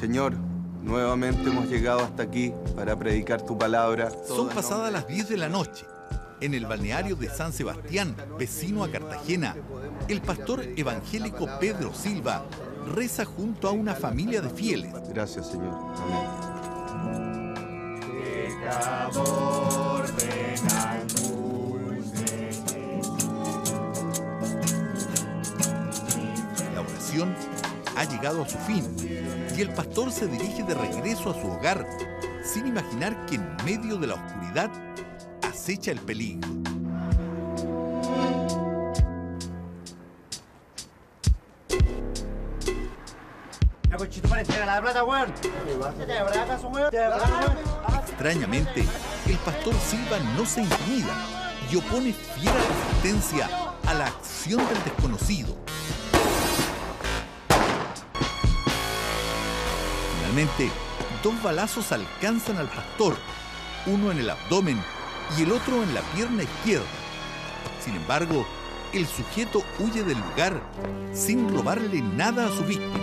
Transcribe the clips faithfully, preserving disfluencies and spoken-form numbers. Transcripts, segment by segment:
Señor, nuevamente hemos llegado hasta aquí para predicar tu palabra. Son pasadas las diez de la noche. En el balneario de San Sebastián, vecino a Cartagena, el pastor evangélico Pedro Silva reza junto a una familia de fieles. Gracias, Señor. Amén. La oración ha llegado a su fin y el pastor se dirige de regreso a su hogar sin imaginar que en medio de la oscuridad acecha el peligro. Extrañamente, el pastor Silva no se intimida y opone fiera resistencia a la acción del desconocido. Finalmente, dos balazos alcanzan al pastor, uno en el abdomen y el otro en la pierna izquierda. Sin embargo, el sujeto huye del lugar sin robarle nada a su víctima.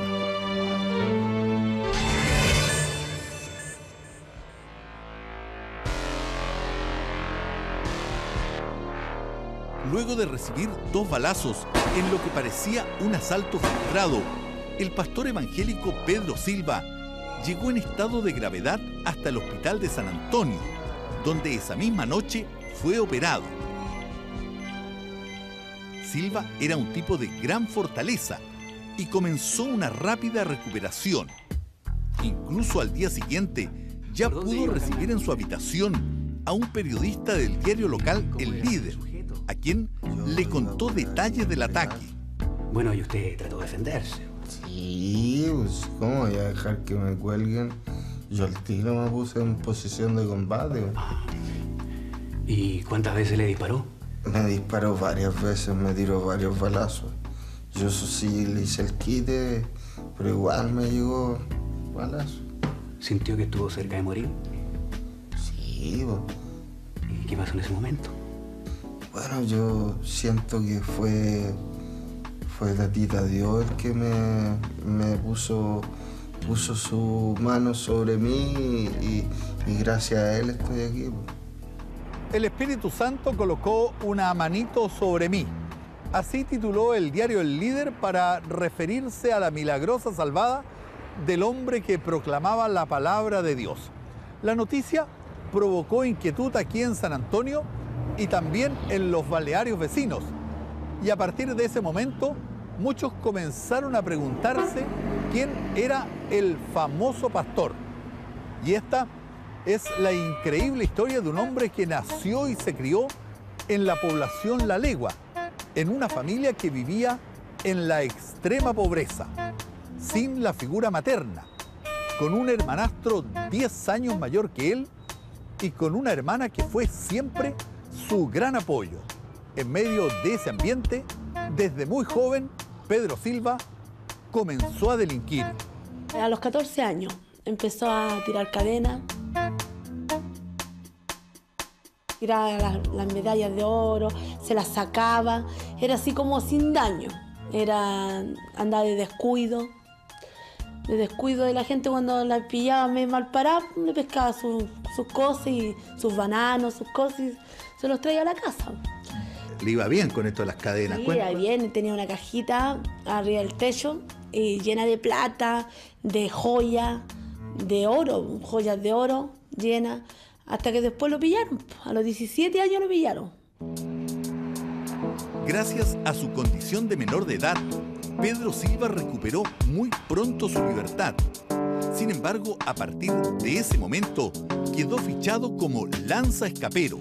Luego de recibir dos balazos en lo que parecía un asalto frustrado, el pastor evangélico Pedro Silva llegó en estado de gravedad hasta el hospital de San Antonio, donde esa misma noche fue operado. Silva era un tipo de gran fortaleza y comenzó una rápida recuperación. Incluso al día siguiente ya pudo recibir en su habitación a un periodista del diario local El Líder, a quien le contó detalles del ataque. Bueno, y usted trató de defenderse. Sí, pues, ¿cómo voy a dejar que me cuelguen? Yo al tiro me puse en posición de combate. Ah, ¿y cuántas veces le disparó? Me disparó varias veces, me tiró varios balazos. Yo eso sí le hice el quite, pero igual me llegó balazo. ¿Sintió que estuvo cerca de morir? Sí, pues. ¿Y qué pasó en ese momento? Bueno, yo siento que fue, fue Tatita Dios el que me, me puso, puso su mano sobre mí y, y gracias a él estoy aquí. El Espíritu Santo colocó una manito sobre mí. Así tituló el diario El Líder para referirse a la milagrosa salvada del hombre que proclamaba la palabra de Dios. La noticia provocó inquietud aquí en San Antonio y también en los balnearios vecinos. Y a partir de ese momento, muchos comenzaron a preguntarse quién era el famoso pastor. Y esta es la increíble historia de un hombre que nació y se crió en la población La Legua, en una familia que vivía en la extrema pobreza, sin la figura materna, con un hermanastro diez años mayor que él y con una hermana que fue siempre su gran apoyo. En medio de ese ambiente, desde muy joven, Pedro Silva comenzó a delinquir. A los catorce años empezó a tirar cadenas, tiraba las, las medallas de oro, se las sacaba, era así como sin daño, era andar de descuido, de descuido de la gente cuando la pillaba mal parada, le pescaba sus, sus cosas y sus bananos, sus cosas y se los traía a la casa. Le iba bien con esto de las cadenas. Sí, iba bien, tenía una cajita arriba del techo y llena de plata, de joyas, de oro, joyas de oro llenas, hasta que después lo pillaron. A los diecisiete años lo pillaron. Gracias a su condición de menor de edad, Pedro Silva recuperó muy pronto su libertad. Sin embargo, a partir de ese momento, quedó fichado como lanza escapero.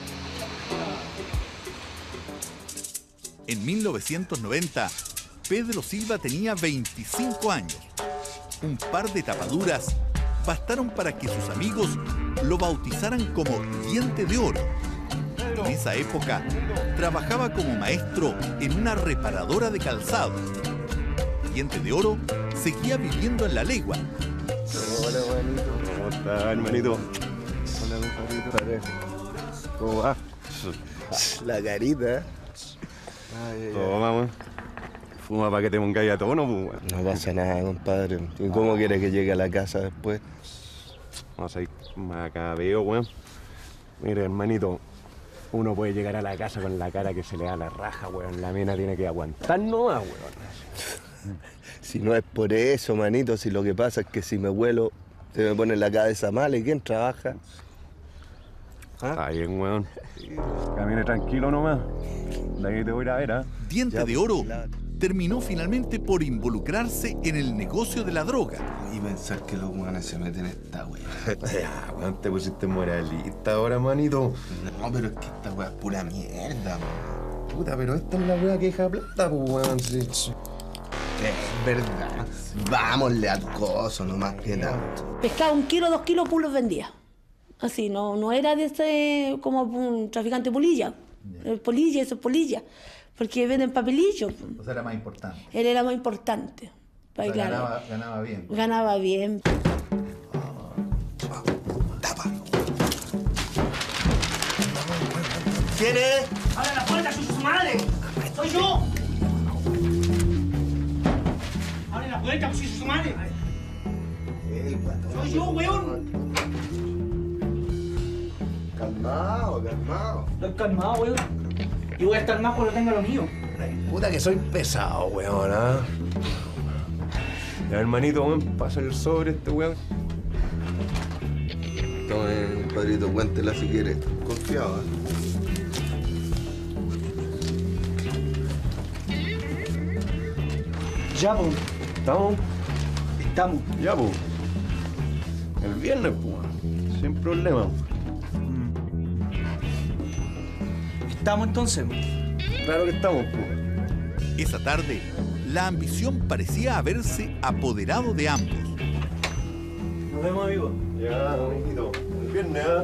En mil novecientos noventa, Pedro Silva tenía veinticinco años. Un par de tapaduras bastaron para que sus amigos lo bautizaran como Diente de Oro. En esa época, trabajaba como maestro en una reparadora de calzado. Diente de Oro seguía viviendo en La Legua. Hola, hermanito. ¿Cómo estás, hermanito? Hola, compadrito. ¿Cómo va? La carita. Ay, ay, ay. Toma, man. Fuma para que te pongáis a tono, pues, weón. No pasa nada, compadre. ¿Y cómo quiere que llegue a la casa después? Vamos a ir macabeo, weón. Mire, hermanito, uno puede llegar a la casa con la cara que se le da la raja, weón. La mina tiene que aguantar nomás, weón. Si no es por eso, manito, si lo que pasa es que si me huelo, se me pone la cabeza mal. ¿Y quién trabaja? ¿Ah? Está bien, weón. Camine tranquilo nomás. De ahí te voy a ir a ver, ¿ah? ¿eh? Diente Ya, de pues, Oro claro. terminó finalmente por involucrarse en el negocio de la droga. Y pensar que los hueones se meten en esta wea. Ya, weón, te pusiste moralista ahora, manito. No, pero es que esta wea es pura mierda, man. Puta, pero esta es la weá que deja plata, pues, weón. Sí, sí. Es verdad. Vámonle al coso, nomás que tanto. Pescaba un kilo, dos kilos, pulos vendía. Así, no, no era de ese como un traficante polilla. Yeah. Polilla, eso es polilla. Porque venden papelillos. O sea, era más importante. Él era más importante. O sea, claro, ganaba, ganaba bien. Ganaba bien. Tapa. ¿Quién es? ¡Abre la puerta, soy su madre! ¡Soy yo! ¡Abre la puerta, soy su madre! ¡Soy yo, weón! Calmado, calmado. Estoy calmado, weón. Y voy a estar más cuando tenga lo mío. Puta que soy pesado, weón, ¿ah? Ya, hermanito, weón, pasa el sobre este weón. Tome, compadrito, cuéntela si quiere. Confiado, ¿eh? Ya, pues. ¿Estamos? Estamos. Ya, pues. El viernes, pues, sin problema. Estamos entonces. Claro que estamos, pues. Esa tarde, la ambición parecía haberse apoderado de ambos. Nos vemos, amigos. Ya, amiguito. El viernes, ¿ah?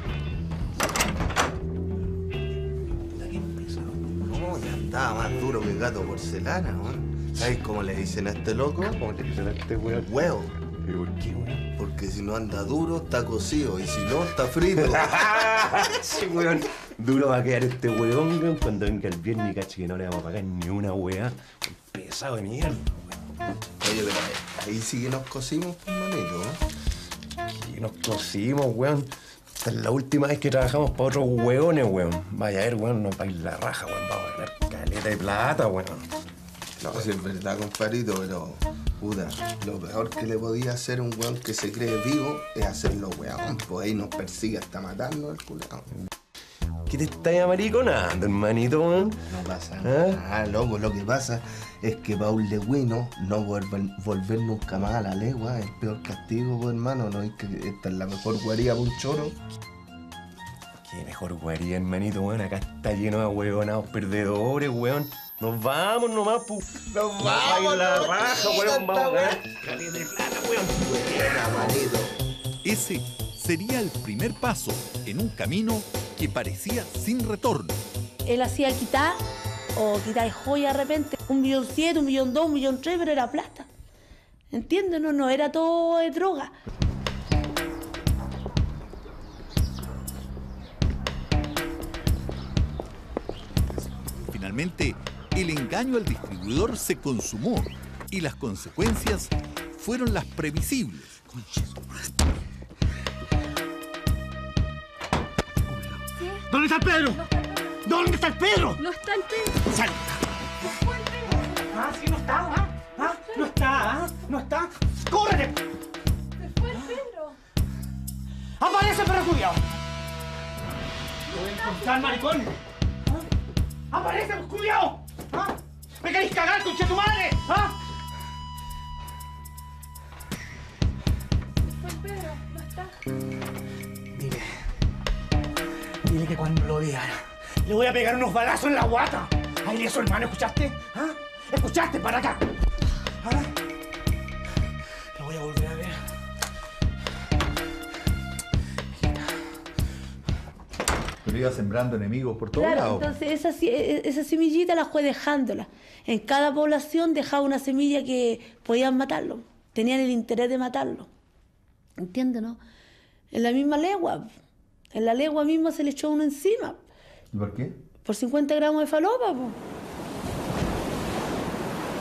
No, ya estaba más duro que gato porcelana, ¿no? ¿Sabes cómo le dicen a este loco? ¿Cómo le dicen a este weón? Huevo. ¿Y por qué, weón? Porque si no anda duro, está cocido. Y si no, está frito. Sí, weón. Duro va a quedar este weón, weón, cuando venga el viernes y cache que no le vamos a pagar ni una weá. Pesado de mierda, weón. Oye, pero ahí sí que nos cosimos, pues, manito, ¿no? Y nos cosimos, weón. Esta es la última vez que trabajamos para otros weones, weón. Vaya a ver, weón, nos va a ir la raja, weón. Vamos a ganar caleta de plata, weón. No, sí es verdad, compadrito, pero... Puta, lo peor que le podía hacer a un weón que se cree vivo es hacerlo weón. Pues ahí nos persigue hasta matarnos el culado. ¿Qué te estás amariconando, hermanito, weón? No pasa ¿Eh? nada, loco. Lo que pasa es que para un legüino no volver, volver nunca más a la legua es el peor castigo, pues, hermano. ¿No es que esta es la mejor guarida para un choro? Qué mejor guarida, hermanito, weón. Acá está lleno de huevonados perdedores, weón. Nos vamos nomás, pu. ¡Nos vamos! La no, raja, no, weón. no, Vamos a no, ganar caleta de plata, weón. Buena, manito. Ese sería el primer paso en un camino que parecía sin retorno. Él hacía quitar o quitar joya de repente. Un millón siete, un millón dos, un millón tres, pero era plata. ¿Entiendes? No, no era todo de droga. Finalmente, el engaño al distribuidor se consumó y las consecuencias fueron las previsibles. ¿Dónde está el Pedro? ¿Dónde está el Pedro? No está el Pedro. ¡Sal! No fue el Pedro. ¿Ah, sí no está? ¿Ah? ¿Ah? ¿No está? ¿Ah? ¿No está? ¡Córrete! Se fue el Pedro. ¡Aparece, perro culiao! ¡Lo voy a encontrar, maricón! ¿Ah? ¡Aparece, culiao! ¿Ah? ¿Me queréis cagar, concha tu madre? ¿Ah? Se fue el Pedro. No está. Dile. Dile que cuando lo vea, le voy a pegar unos balazos en la guata. Ahí eso, hermano, ¿escuchaste? ¿Ah? ¿Escuchaste? Para acá. ¿Ah? Lo voy a volver a ver. Pero iba sembrando enemigos por todos Claro, lados. entonces esa, si- esa semillita la fue dejándola. En cada población dejaba una semilla que podían matarlo. Tenían el interés de matarlo. ¿Entiendes, no? En la misma legua. En la legua misma se le echó uno encima. ¿Y por qué? Por cincuenta gramos de falopa, po.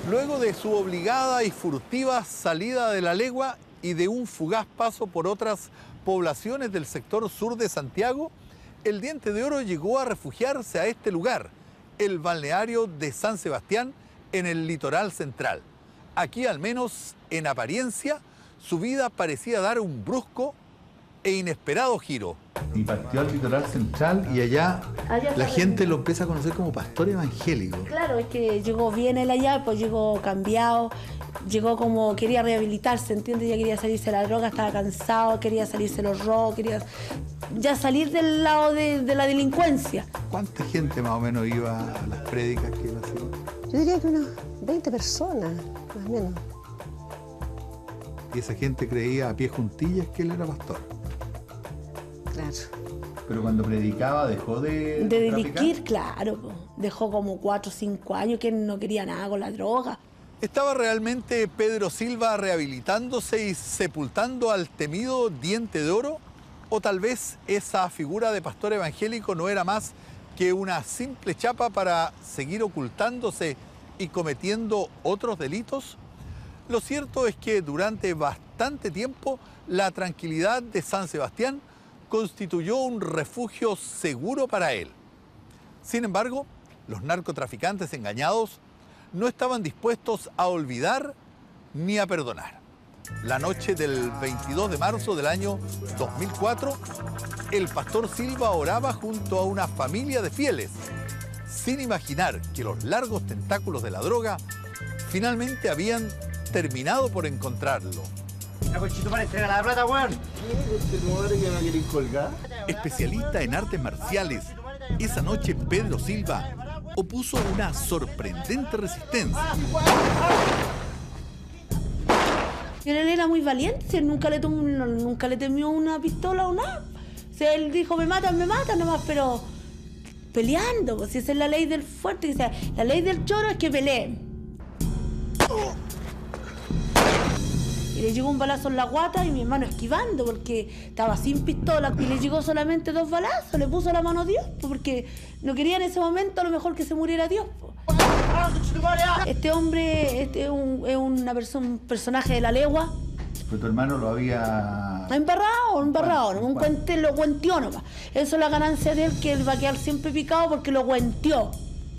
Luego de su obligada y furtiva salida de la legua y de un fugaz paso por otras poblaciones del sector sur de Santiago, el Diente de Oro llegó a refugiarse a este lugar, el balneario de San Sebastián, en el litoral central. Aquí, al menos en apariencia, su vida parecía dar un brusco e inesperado giro. Y partió al litoral central y allá, Allá la está gente bien. lo empieza a conocer como pastor evangélico. Claro, es que llegó bien él allá, pues llegó cambiado, llegó como quería rehabilitarse, ¿entiendes? Ya quería salirse de la droga, estaba cansado, quería salirse de los robos, quería ya salir del lado de, de la delincuencia. ¿Cuánta gente más o menos iba a las prédicas que él hacía? Yo diría que unas veinte personas, más o menos. Y esa gente creía a pie juntillas que él era pastor. Claro. Pero cuando predicaba dejó de... De delinquir, claro, po. Dejó como cuatro o cinco años que no quería nada con la droga. ¿Estaba realmente Pedro Silva rehabilitándose y sepultando al temido Diente de Oro? ¿O tal vez esa figura de pastor evangélico no era más que una simple chapa para seguir ocultándose y cometiendo otros delitos? Lo cierto es que durante bastante tiempo la tranquilidad de San Sebastián constituyó un refugio seguro para él. Sin embargo, los narcotraficantes engañados no estaban dispuestos a olvidar ni a perdonar. La noche del veintidós de marzo del año dos mil cuatro, el pastor Silva oraba junto a una familia de fieles, sin imaginar que los largos tentáculos de la droga finalmente habían terminado por encontrarlo. Entrega la plata, weón. que me queréis colgar? Especialista en artes marciales, esa noche Pedro Silva opuso una sorprendente resistencia. Él era muy valiente, él nunca le, tomó, nunca le temió una pistola o nada. O sea, él dijo, me matan, me matan nomás, pero peleando, pues si esa es la ley del fuerte, o sea, la ley del choro es que peleen. Y le llegó un balazo en la guata y mi hermano esquivando porque estaba sin pistola. Y le llegó solamente dos balazos, le puso la mano a Dios, porque no quería en ese momento a lo mejor que se muriera Dios. Este hombre este es, un, es una persona, un personaje de la legua. Pero tu hermano lo había... Embarrado, embarrado, ¿no? Un cuente, lo cuenteó nomás. Eso es la ganancia de él, que él va a quedar siempre picado porque lo cuenteó.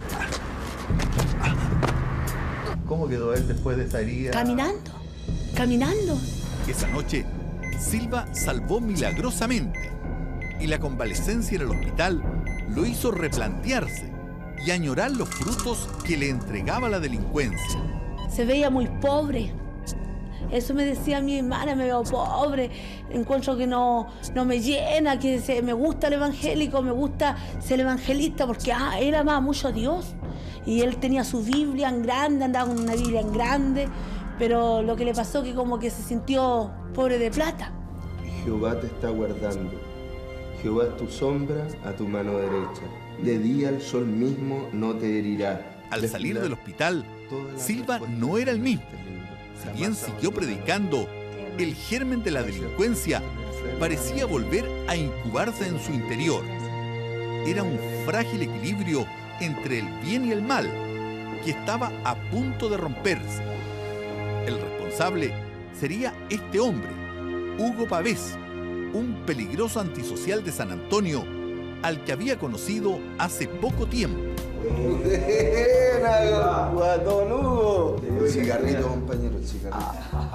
¿Cómo quedó él después de esa herida? Caminando, caminando. Esa noche, Silva salvó milagrosamente y la convalecencia en el hospital lo hizo replantearse y añorar los frutos que le entregaba la delincuencia. Se veía muy pobre. Eso me decía mi hermana, me veo pobre, encuentro que no, no me llena, que se, me gusta el evangélico, me gusta ser evangelista, porque ah, él amaba mucho a Dios. Y él tenía su Biblia en grande, andaba con una Biblia en grande, pero lo que le pasó que como que se sintió pobre de plata. Jehová te está guardando. Jehová es tu sombra a tu mano derecha. De día el sol mismo no te herirá. Al salir del hospital, Silva no era el mismo. Si bien siguió predicando, el germen de la delincuencia parecía volver a incubarse en su interior. Era un frágil equilibrio entre el bien y el mal, que estaba a punto de romperse. El responsable sería este hombre, Hugo Pavés, un peligroso antisocial de San Antonio, al que había conocido hace poco tiempo. ¡Buena, guatón Hugo! El cigarrito, compañero, el cigarrito.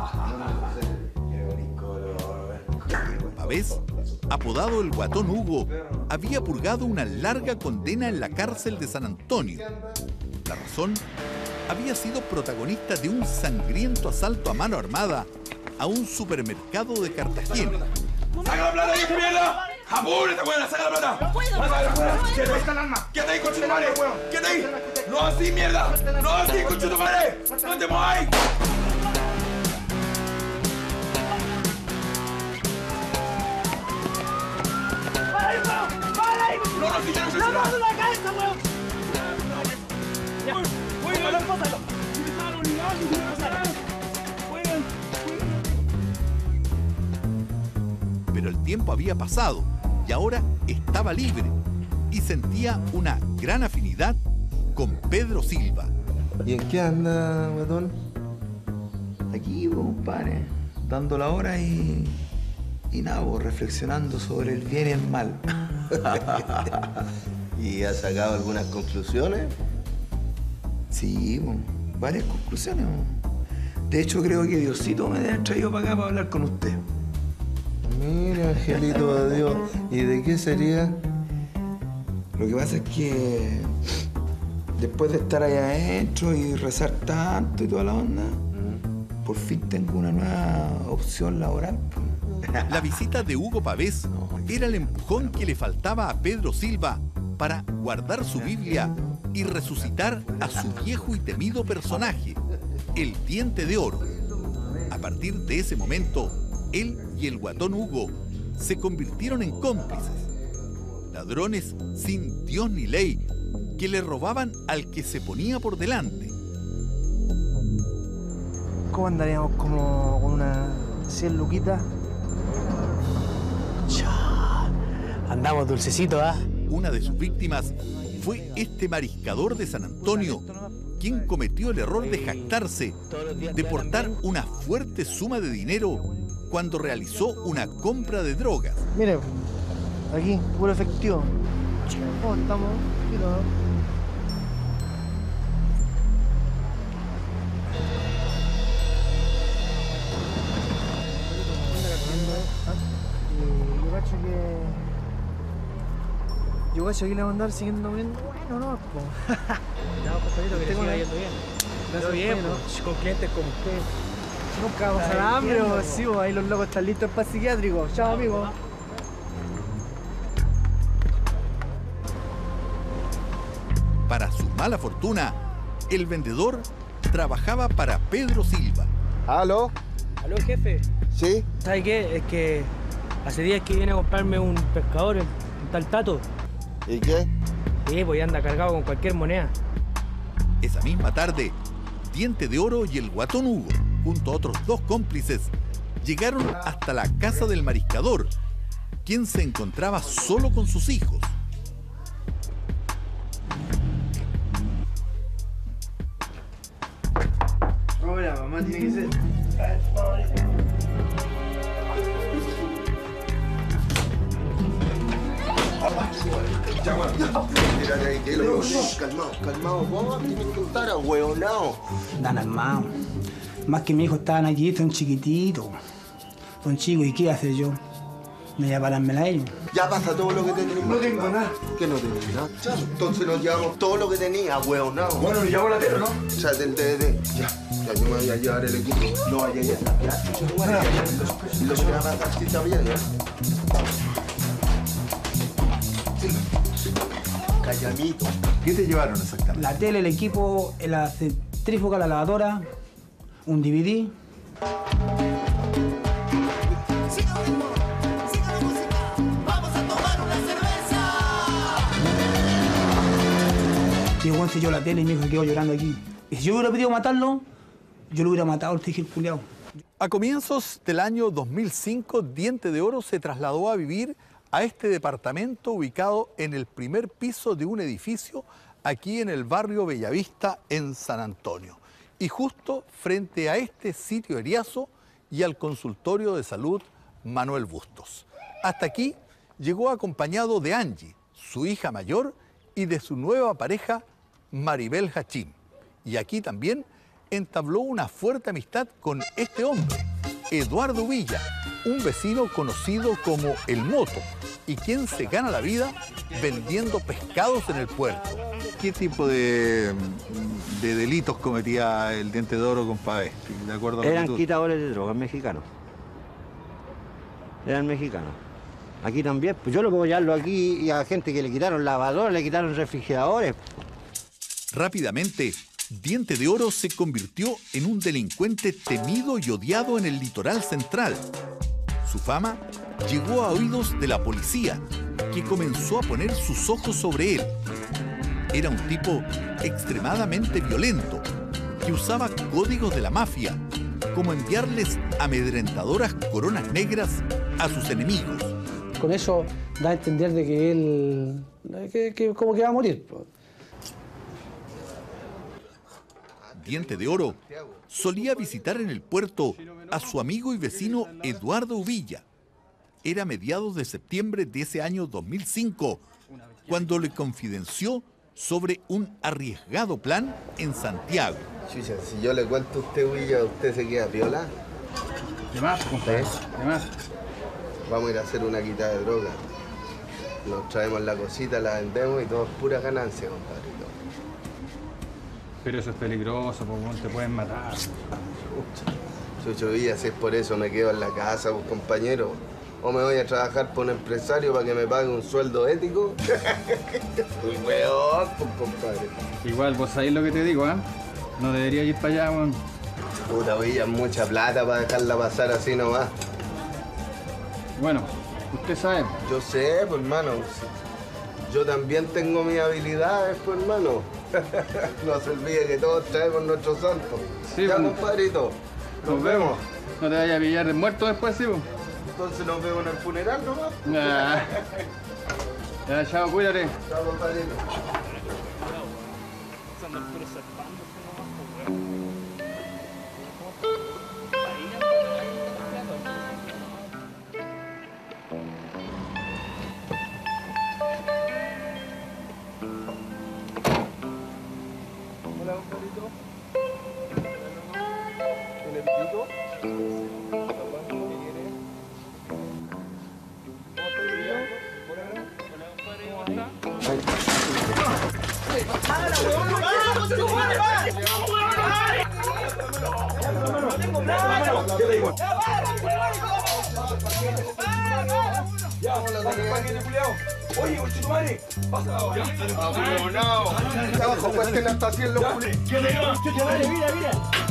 Pavés, apodado el Guatón Hugo, había purgado una larga condena en la cárcel de San Antonio. La razón, había sido protagonista de un sangriento asalto a mano armada a un supermercado de Cartagena. ¡Saca la plata, vieja mierda! ¡Apúrate, weón! ¡Saca la plata! ¡No puedo! ¡Quédate ahí, calma! ¡Quédate ahí, concha tu madre! ¡Quédate ahí! ¡No así, mierda! ¡No así, concha tu madre! ¡No te muevas! ¡Para ahí, weón! ¡Para ahí! ¡No, no, si ya no se ¡No, no, la cabeza, weón! ¡Weón! ¡Weón! ¡Pásalo! Pero el tiempo había pasado y ahora estaba libre y sentía una gran afinidad con Pedro Silva. ¿Y en qué anda, guatón? Aquí, pues, compadre, dando la hora y... y nada, pues, reflexionando sobre el bien y el mal. ¿Y has sacado algunas conclusiones? Sí, pues, varias conclusiones. Pues. De hecho, creo que Diosito me ha traído para acá para hablar con usted. Mira, angelito de Dios. ¿Y de qué sería? Lo que pasa es que después de estar allá adentro y rezar tanto y toda la onda, mm. por fin tengo una nueva opción laboral. La visita de Hugo Pavés era el empujón que le faltaba a Pedro Silva para guardar su Biblia y resucitar a su viejo y temido personaje, el Diente de Oro. A partir de ese momento, él y el guatón Hugo se convirtieron en cómplices. Ladrones sin Dios ni ley, que le robaban al que se ponía por delante. ¿Cómo andaríamos? Como con unas cien luquitas. Ya. Andamos dulcecitos, ¿ah? ¿eh? Una de sus víctimas fue este mariscador de San Antonio, quien cometió el error de jactarse de portar una fuerte suma de dinero cuando realizó una compra de drogas. Mire, aquí, puro efectivo. ¿Cómo estamos? Quiero... Yo cacho que... Yo cacho que le vamos a andar siguiendo bien. Bueno, no, po. No, compadrito, que le siga yendo bien. Gracias, bien, bueno. pues, con clientes como usted. Nunca vamos a pasar hambre, o sí, bo, ahí los locos están listos para el psiquiátrico. Chao, amigo. Para su mala fortuna, el vendedor trabajaba para Pedro Silva. ¿Aló? ¿Aló, jefe? ¿Sí? ¿Sabe qué? Es que hace días que viene a comprarme un pescador, un tal Tato. ¿Y qué? Sí, pues ya anda cargado con cualquier moneda. Esa misma tarde, Diente de Oro y el guatón Hugo, junto a otros dos cómplices, llegaron hasta la casa del mariscador, quien se encontraba solo con sus hijos. Ahora, mamá tiene que ser... Tírate ahí, que lo... Calmado, calmado, vos tienes que estar ahueonado. Dan armado. Más que mi hijo estaban aquí, son chiquititos. Son chicos, ¿y qué hacer yo? Me voy a parármela a ellos. Ya pasa todo lo que te tenemos. No tengo nada. ¿Qué no tenés nada? Ya, entonces nos llevamos todo lo que tenía, ahueonado. Bueno, nos llevamos la tele, ¿no? O sea, del D D. Ya, ya yo me voy a llevar el equipo. No vaya ya. Ya, y lo que va a pasar si está bien, ¿eh? Callamito. ¿Qué te llevaron exactamente? La tele, el equipo, la centrífuga, la lavadora, un D V D. Y Juan se yo la tele y mi hijo quedó llorando aquí. Y si yo hubiera pedido matarlo, yo lo hubiera matado al tigre culiao. A comienzos del año dos mil cinco, Diente de Oro se trasladó a vivir a este departamento ubicado en el primer piso de un edificio aquí en el barrio Bellavista, en San Antonio. Y justo frente a este sitio Eriazo y al consultorio de salud Manuel Bustos. Hasta aquí llegó acompañado de Angie, su hija mayor, y de su nueva pareja, Maribel Hachim. Y aquí también entabló una fuerte amistad con este hombre, Eduardo Villa, un vecino conocido como El Moto, y quien se gana la vida vendiendo pescados en el puerto. ¿Qué tipo de, de delitos cometía el Diente de Oro con Pavés? De acuerdo a Eran quitadores de drogas mexicanos. Eran mexicanos. Aquí también, pues yo lo puedo llevarlo aquí y a gente que le quitaron lavadores, le quitaron refrigeradores. Rápidamente, Diente de Oro se convirtió en un delincuente temido y odiado en el litoral central. Su fama llegó a oídos de la policía, que comenzó a poner sus ojos sobre él. Era un tipo extremadamente violento, que usaba códigos de la mafia, como enviarles amedrentadoras coronas negras a sus enemigos. Con eso da a entender de que él, que, que como que va a morir. Diente de Oro, solía visitar en el puerto a su amigo y vecino Eduardo Uvilla. Era mediados de septiembre de ese año dos mil cinco, cuando le confidenció sobre un arriesgado plan en Santiago. Chucha, si yo le cuento a usted, Uvilla, ¿usted se queda piola? ¿Qué más, compadre? ¿Qué más? Vamos a ir a hacer una quita de droga. Nos traemos la cosita, la vendemos y todo es pura ganancia, compadrito. Pero eso es peligroso, porque te pueden matar. Chucho Villa, si es por eso me quedo en la casa, pues, compañero. O me voy a trabajar por un empresario para que me pague un sueldo ético. Uy, weón, pues, compadre. Igual, vos sabés lo que te digo, ¿ah? ¿eh? No deberías ir para allá, weón. Puta, Villa, mucha plata para dejarla pasar así nomás. Bueno, usted sabe. Yo sé, pues, hermano. Yo también tengo mis habilidades, pues, hermano. No se olvide que todos traemos nuestros santos. Sí, ya, pues, compadrito. Nos, nos vemos. vemos. No te vayas a pillar de muerto después, sí, pues. Entonces nos vemos en el funeral nomás. Ya, ya, chao, cuídate. Chao, compadrito. Hola, compadrito. ¿Tiene piquito? Oye, conchetumare, pasa ahora. Acá abajo cuesten hasta cien los culiados. Mira, mira.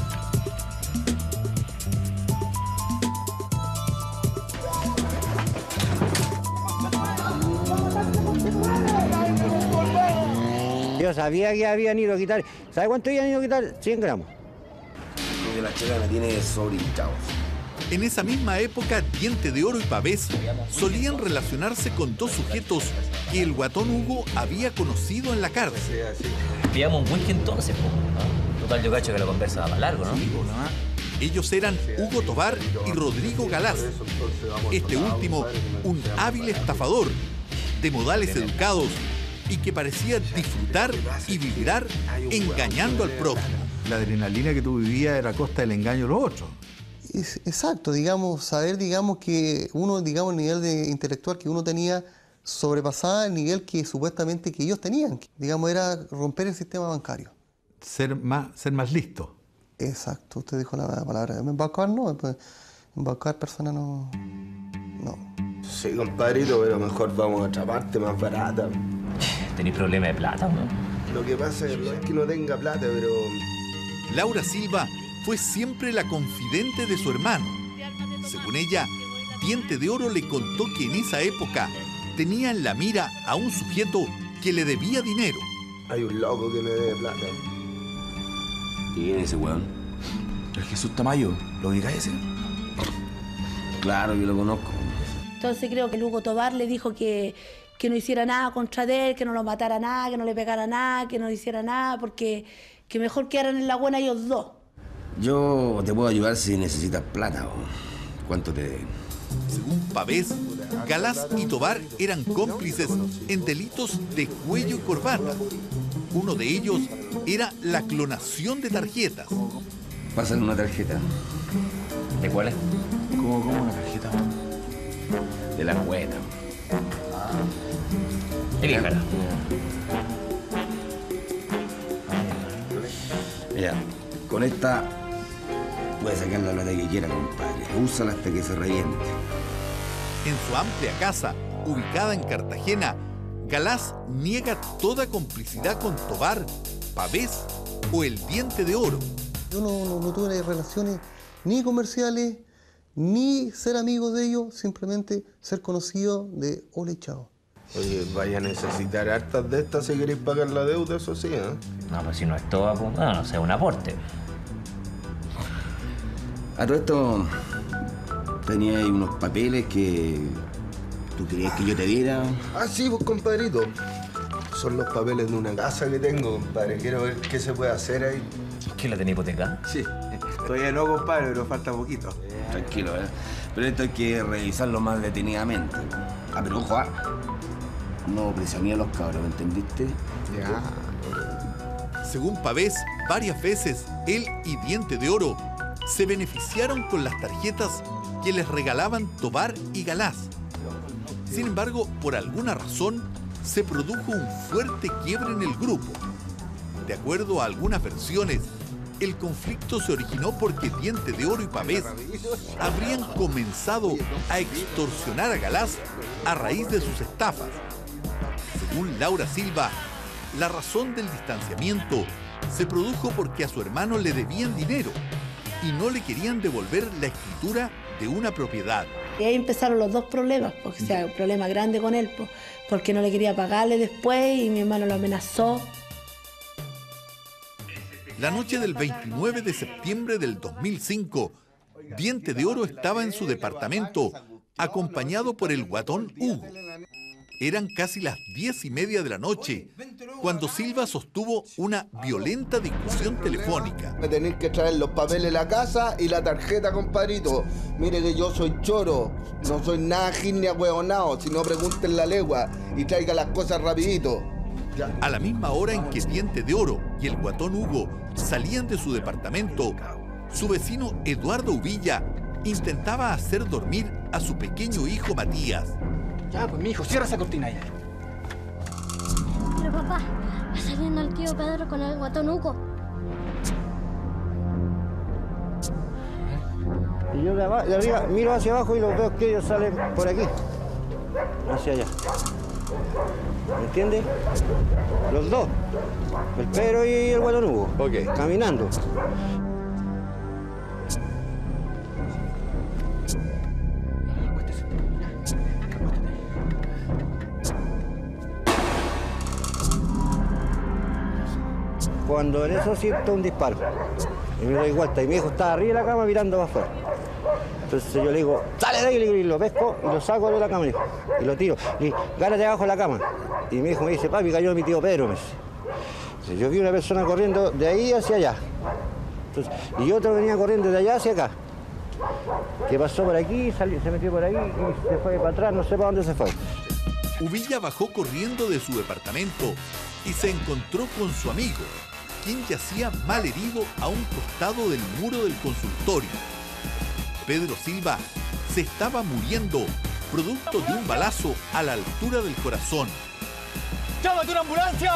Yo sabía que habían ido a quitar. ¿Sabe cuánto habían ido a quitar? cien gramos. Creo que la chica me tiene sobrehinchado. En esa misma época, Diente de Oro y Pavés solían relacionarse con dos sujetos que el guatón Hugo había conocido en la cárcel. Pillamos un whisky entonces, po, ¿no? Total, yo cacho que la conversa va para largo, ¿no? Ellos eran Hugo Tobar y Rodrigo Galaz. Este último, un hábil estafador, de modales educados y que parecía disfrutar y vibrar engañando al prójimo. La adrenalina que tú vivías era a costa del engaño de los otros. Es, exacto, digamos, saber, digamos, que uno, digamos, el nivel de intelectual que uno tenía sobrepasaba el nivel que supuestamente que ellos tenían. Digamos, era romper el sistema bancario. Ser más, ser más listo. Exacto, usted dijo la palabra. Embaucar no, embaucar personas no, no. Sí, compadrito, pero mejor vamos a otra parte más barata. ¿Tenéis problema de plata, no? Lo que pasa es que no tenga plata, pero... Laura Silva fue siempre la confidente de su hermano. Según ella, Diente de Oro le contó que en esa época tenía en la mira a un sujeto que le debía dinero. Hay un loco que me debe plata. ¿Quién es ese weón? El Jesús Tamayo. ¿Lo ubicáis ese? Claro, yo lo conozco. Entonces creo que Hugo Tobar le dijo que, que no hiciera nada contra él, que no lo matara nada, que no le pegara nada, que no hiciera nada, porque que mejor quedaran en la buena ellos dos. Yo te puedo ayudar si necesitas plata. ¿O cuánto te deben? Según Pavés, Galaz y Tobar eran cómplices en delitos de cuello y corbata. Uno de ellos era la clonación de tarjetas. Pásale una tarjeta. ¿De cuál es? ¿Cómo, cómo una tarjeta? De la buena. ¿De qué cara? Mira, con esta puedes sacar la plata que quiera, compadre. Úsala hasta que se reviente. En su amplia casa, ubicada en Cartagena, Galaz niega toda complicidad con Tobar, Pavés o el Diente de Oro. Yo no, no, no tuve relaciones ni comerciales, ni ser amigo de ellos, simplemente ser conocido de hola y chao. Oye, vaya a necesitar hartas de estas si queréis pagar la deuda, eso sí, ¿eh? No, pues si no es todo, pues, no, no sé, un aporte. A todo esto, tenía ahí unos papeles que tú querías que yo te diera. Ah, sí, pues, compadrito. Son los papeles de una casa que tengo, compadre. Quiero ver qué se puede hacer ahí. ¿Qué la tenía hipotecada? Sí. Todavía no, compadre, pero falta poquito. Tranquilo, ¿eh? Pero esto hay que revisarlo más detenidamente. Ah, pero ojo, ah. No presioné a los cabros, ¿me entendiste? Ya. Según Pavés, varias veces él y Diente de Oro se beneficiaron con las tarjetas que les regalaban Tobar y Galás. Sin embargo, por alguna razón, se produjo un fuerte quiebre en el grupo. De acuerdo a algunas versiones, el conflicto se originó porque Diente de Oro y Pavés habrían comenzado a extorsionar a Galás a raíz de sus estafas. Según Laura Silva, la razón del distanciamiento se produjo porque a su hermano le debían dinero y no le querían devolver la escritura de una propiedad. Y ahí empezaron los dos problemas, porque o sea, un problema grande con él, porque no le quería pagarle después y mi hermano lo amenazó. La noche del veintinueve de septiembre del dos mil cinco, Diente de Oro estaba en su departamento acompañado por el guatón Hugo. Eran casi las diez y media de la noche cuando Silva sostuvo una violenta discusión telefónica. Me tenéis que traer los papeles de la casa y la tarjeta, compadrito. Mire que yo soy choro, no soy nada gil ni ahueonao, si no pregunten la legua y traiga las cosas rapidito. A la misma hora en que Diente de Oro y el guatón Hugo salían de su departamento, su vecino Eduardo Uvilla intentaba hacer dormir a su pequeño hijo Matías. Ya, pues mi hijo, cierra esa cortina ahí. Pero papá, va saliendo el tío Pedro con el guatón Hugo. Y yo de, abajo, de arriba miro hacia abajo y los veo que ellos salen por aquí, hacia allá. ¿Me entiendes? Los dos, el Pedro y el guatón Hugo, okay, caminando. Cuando en eso siento un disparo y me doy vuelta y mi hijo está arriba de la cama mirando para afuera. Entonces yo le digo, sale de ahí, y lo pesco y lo saco de la cama y lo tiro. Y gárate abajo de la cama. Y mi hijo me dice, papi, cayó mi tío Pedro. Me dice. Yo vi una persona corriendo de ahí hacia allá. Entonces, y otro venía corriendo de allá hacia acá. Que pasó por aquí, salió, se metió por ahí y se fue para atrás, no sé para dónde se fue. Uvilla bajó corriendo de su departamento y se encontró con su amigo, quien yacía mal herido a un costado del muro del consultorio. Pedro Silva se estaba muriendo producto de un balazo a la altura del corazón. ¡Llámate una ambulancia!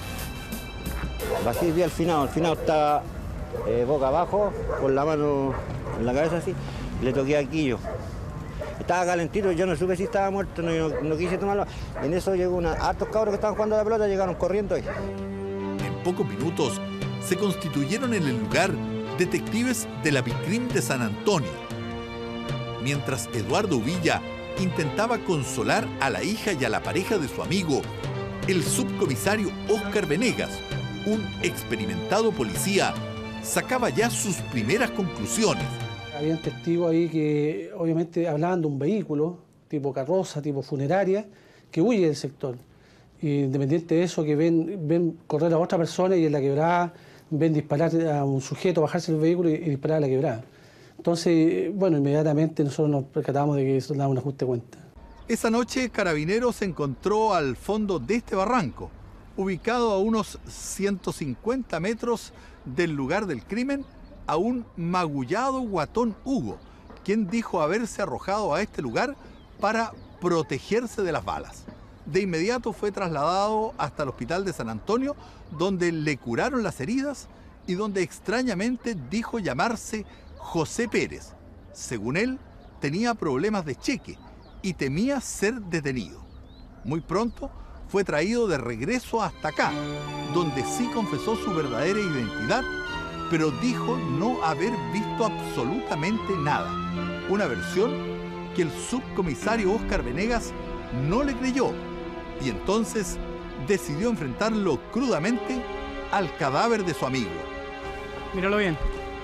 Bajé y vi al final, al final está eh, boca abajo, con la mano en la cabeza así, y le toqué aquí yo. Estaba calentito, yo no supe si estaba muerto, no, no, no quise tomarlo. En eso llegó una, hartos cabros que estaban jugando a la pelota, llegaron corriendo ahí. En pocos minutos se constituyeron en el lugar detectives de la Bicrim de San Antonio. Mientras Eduardo Uvilla intentaba consolar a la hija y a la pareja de su amigo, el subcomisario Óscar Venegas, un experimentado policía, sacaba ya sus primeras conclusiones. Habían testigos ahí que obviamente hablaban de un vehículo, tipo carroza, tipo funeraria, que huye del sector. Y independiente de eso, que ven, ven correr a otra persona y en la quebrada ven disparar a un sujeto, bajarse del vehículo y, y disparar a la quebrada. Entonces, bueno, inmediatamente nosotros nos percatamos de que eso daba un ajuste de cuenta. Esa noche, Carabineros se encontró al fondo de este barranco, ubicado a unos ciento cincuenta metros del lugar del crimen, a un magullado guatón Hugo, quien dijo haberse arrojado a este lugar para protegerse de las balas. De inmediato fue trasladado hasta el hospital de San Antonio, donde le curaron las heridas y donde extrañamente dijo llamarse José Pérez. Según él, tenía problemas de cheque y temía ser detenido. Muy pronto fue traído de regreso hasta acá, donde sí confesó su verdadera identidad, pero dijo no haber visto absolutamente nada. Una versión que el subcomisario Óscar Venegas no le creyó y entonces decidió enfrentarlo crudamente al cadáver de su amigo. Míralo bien.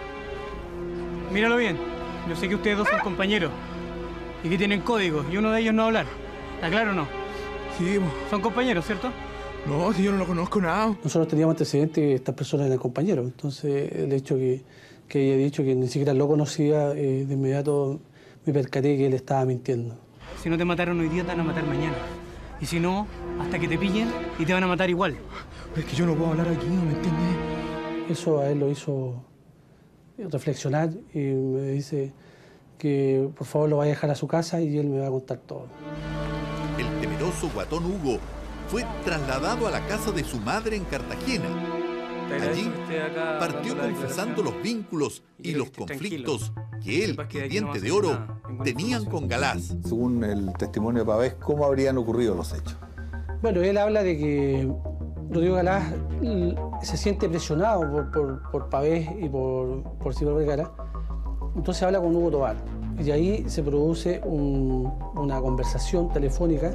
Míralo bien. Yo sé que ustedes dos son compañeros y que tienen códigos y uno de ellos no hablar. ¿Está claro o no? Sí. Son compañeros, ¿cierto? No, si yo no lo conozco nada. Nosotros teníamos antecedentes que estas personas eran compañeros, entonces el hecho que, que ella dicho que ni siquiera lo conocía, eh, de inmediato me percaté que él estaba mintiendo. Si no te mataron hoy día, te van a matar mañana. Y si no, hasta que te pillen y te van a matar igual. Es que yo no puedo hablar aquí, ¿me entiendes? Eso a él lo hizo reflexionar y me dice que por favor lo vaya a dejar a su casa y él me va a contar todo. El temeroso guatón Hugo fue trasladado a la casa de su madre en Cartagena. Allí partió confesando los vínculos y los conflictos que él y Diente de Oro tenían con Galás. Según el testimonio de Pavés, ¿cómo habrían ocurrido los hechos? Bueno, él habla de que Rodrigo Galás se siente presionado por, por, por Pavés y por, por Silvio Vergara. Entonces habla con Hugo Tobar. Y ahí se produce un, una conversación telefónica.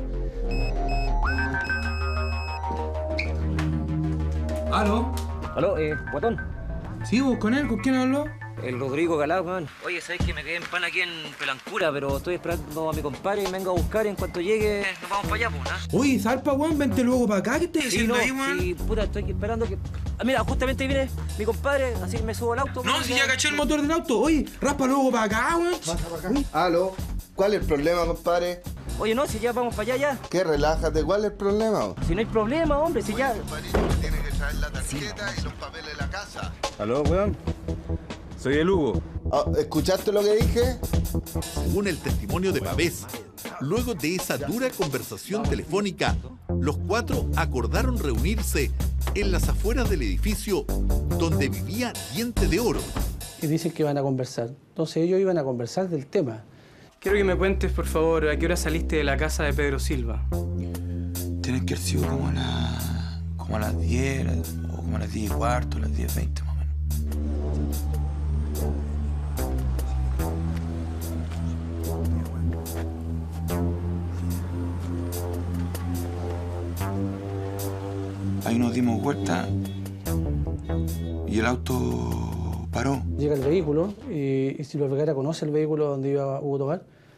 ¿Aló? ¿Aló, eh, guatón? Sí, vos con él, ¿con quién habló? El Rodrigo Galás, weón. Oye, ¿sabes que me quedé en pan aquí en Pelancura, pero estoy esperando a mi compadre y me vengo a buscar y en cuanto llegue nos vamos para allá, pues, ¿no? Oye, Zarpa, weón, vente luego para acá, ¿qué estás Sí, diciendo no, ahí, weón? sí, puta, estoy esperando que... Ah, mira, justamente ahí viene mi compadre, así que me subo al auto. No, si ya caché el motor del auto. Oye, raspa luego para acá, weón. Aló, ¿cuál es el problema, compadre? Oye, no, si ya vamos para allá ya. ¿Qué? Relájate, ¿cuál es el problema? Si no hay problema, hombre, si ya... Tiene que traer la tarjeta y los papeles de la casa. ¿Aló, weón? Soy el Hugo. Oh, ¿escuchaste lo que dije? Según el testimonio de Pavés, luego de esa dura conversación telefónica, los cuatro acordaron reunirse en las afueras del edificio donde vivía Diente de Oro. Y dicen que van a conversar. Entonces ellos iban a conversar del tema. Quiero que me cuentes, por favor, a qué hora saliste de la casa de Pedro Silva. Tienen que haber sido como a, la, como a las diez, o como a las diez y cuarto, las diez veinte más o menos. Ahí nos dimos vuelta y el auto paró. Llega el vehículo y, y Silvio Vergara conoce el vehículo donde iba Hugo Tobar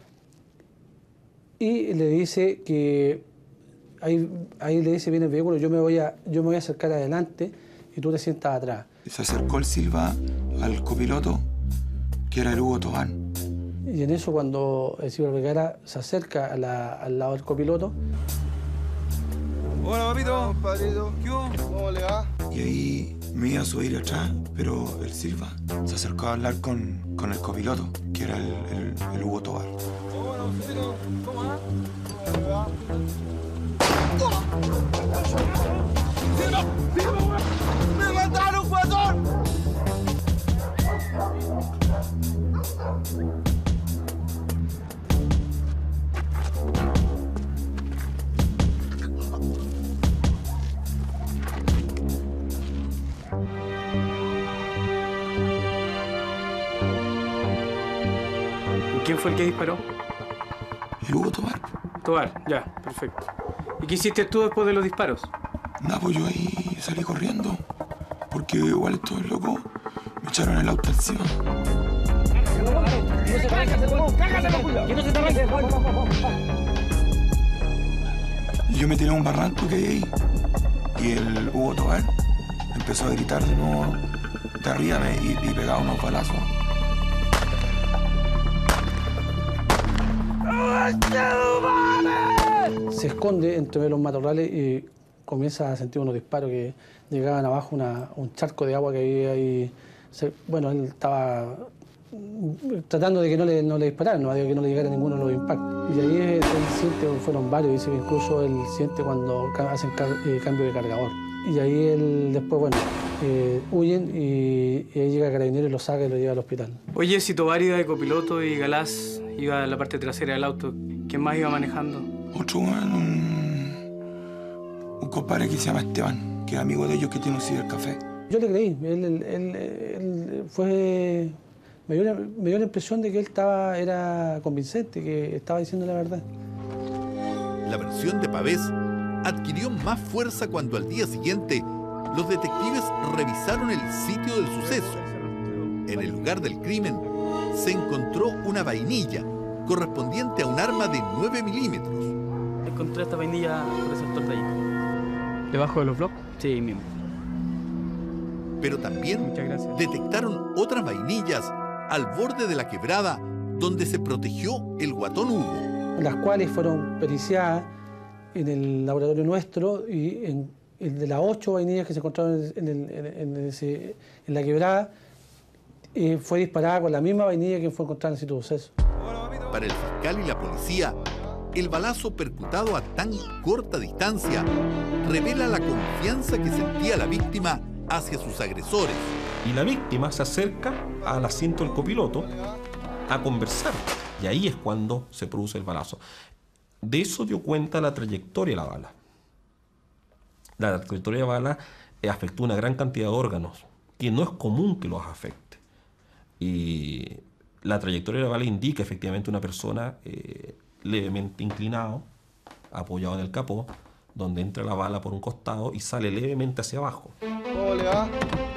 y le dice que ahí, ahí le dice, viene el vehículo, yo me voy a, yo me voy a acercar adelante y tú te sientas atrás. Se acercó el Silva al copiloto, que era el Hugo Tobar. Y en eso, cuando el Silvio Vergara se acerca a la, al lado del copiloto. Hola, papito. Compadrito. ¿Qué hubo? ¿Cómo le va? Y ahí me iba a subir atrás, pero el Silva se acercó a hablar con, con el copiloto, que era el, el, el Hugo Tobar. Hola, ¿cómo va? ¡Me mataron, guatón! ¿Quién fue el que disparó? El Hugo Tobar. Tobar, ya, perfecto. ¿Y qué hiciste tú después de los disparos? Nada, pues yo ahí salí corriendo, porque igual estos locos me echaron el auto encima. Y yo me tiré a un barranco que hay ahí, y el Hugo Tobar empezó a gritar de nuevo, de arriba y, y pegaba unos balazos. Se esconde entre los matorrales y comienza a sentir unos disparos que llegaban abajo, una, un charco de agua que había ahí. Se, bueno, él estaba tratando de que no le, no le dispararan, no de que no le llegara ninguno de los impactos. Y ahí él siente, fueron varios, dice que incluso él siente cuando hacen car, eh, cambio de cargador. Y ahí él después, bueno, eh, huyen y, y ahí llega el carabinero y lo saca y lo lleva al hospital. Oye, si Tobar iba de copiloto y Galás iba en la parte trasera del auto, ¿quién más iba manejando? Otro, bueno, un, un compadre que se llama Esteban, que es amigo de ellos, que tiene un cibercafé. Yo le creí, él, él, él, él fue... Me dio, la, me dio la impresión de que él estaba, era convincente, que estaba diciendo la verdad. La versión de Pavés adquirió más fuerza cuando al día siguiente los detectives revisaron el sitio del suceso. En el lugar del crimen se encontró una vainilla correspondiente a un arma de nueve milímetros. Encontré esta vainilla por el sector de ahí. ¿Debajo de los blogs? Sí, ahí mismo. Pero también detectaron otras vainillas al borde de la quebrada donde se protegió el guatón Hugo. Las cuales fueron periciadas en el laboratorio nuestro y en, en de las ocho vainillas que se encontraron en, el, en, en, ese, en la quebrada, eh, fue disparada con la misma vainilla que fue encontrada en el sitio de suceso. Para el fiscal y la policía, el balazo percutado a tan corta distancia revela la confianza que sentía la víctima hacia sus agresores. Y la víctima se acerca al asiento del copiloto a conversar. Y ahí es cuando se produce el balazo. De eso dio cuenta la trayectoria de la bala. La trayectoria de la bala afectó una gran cantidad de órganos, que no es común que los afecte. Y la trayectoria de la bala indica efectivamente una persona eh, levemente inclinado, apoyado en el capó, donde entra la bala por un costado y sale levemente hacia abajo. ¿Cómo le va?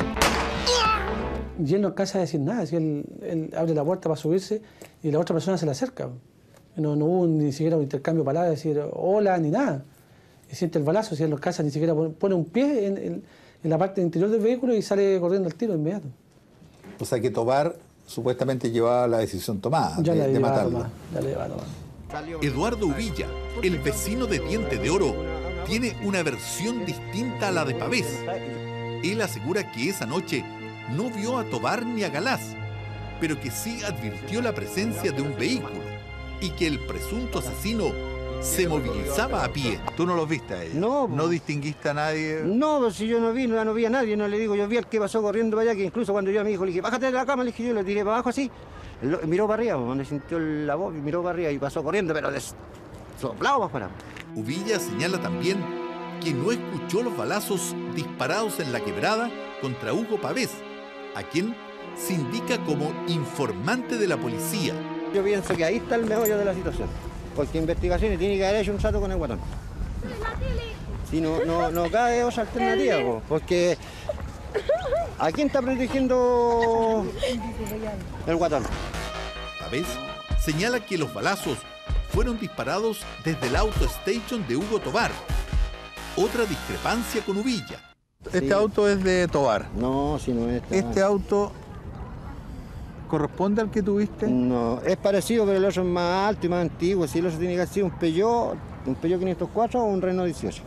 Y él no alcanza a decir nada, si él, él abre la puerta para subirse y la otra persona se le acerca. No, no hubo ni siquiera un intercambio de palabras, decir hola ni nada. Y siente el balazo, si él no alcanza ni siquiera pone un pie en, en, en la parte interior del vehículo y sale corriendo al tiro inmediato. O sea que Tobar supuestamente llevaba la decisión tomada ya de, la de matarlo. Tomada, ya la llevaba tomada. Eduardo Uvilla, el vecino de Diente de Oro, tiene una versión distinta a la de Pavés. Él asegura que esa noche no vio a Tobar ni a Galás, pero que sí advirtió la presencia de un vehículo y que el presunto asesino se movilizaba a pie. ¿Tú no los viste a ellos? No. ¿No distinguiste a nadie? No, pues si yo no vi, no, no vi a nadie, no le digo, yo vi al que pasó corriendo para allá, que incluso cuando yo a mi hijo le dije, bájate de la cama, le dije, yo lo tiré para abajo así, lo, miró para arriba, donde sintió la voz, miró para arriba y pasó corriendo, pero des, soplado para afuera. Uvilla señala también que no escuchó los balazos disparados en la quebrada contra Hugo Pavés, a quien se indica como informante de la policía. Yo pienso que ahí está el meollo de la situación, porque investigaciones tiene que haber hecho un trato con el guatón. Si no, no, no cabe otra alternativa, po, porque ¿a quién está protegiendo el guatón? Pavés señala que los balazos fueron disparados desde el auto station de Hugo Tobar. Otra discrepancia con Uvilla. Este sí. auto es de Tobar. No, si no es. Este auto corresponde al que tuviste. No, es parecido, pero el otro es más alto y más antiguo. Si el otro tiene que ser un Peugeot, un Peugeot quinientos cuatro o un Renault dieciocho.